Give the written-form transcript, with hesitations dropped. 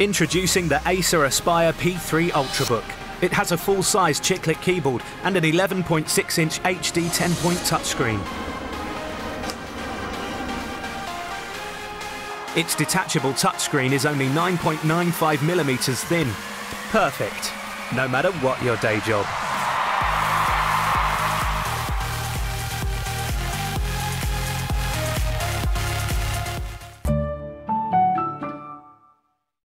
Introducing the ACER Aspire P3 Ultrabook. It has a full-size chiclet keyboard and an 11.6-inch HD 10-point touchscreen. Its detachable touchscreen is only 9.95mm thin. Perfect, no matter what your day job.